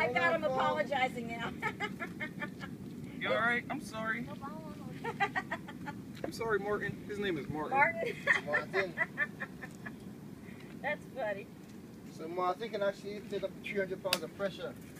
I got him apologizing now. You alright? I'm sorry. I'm sorry, Martin. His name is Martin. Martin. That's funny. So Martin can actually take up to 300 pounds of pressure.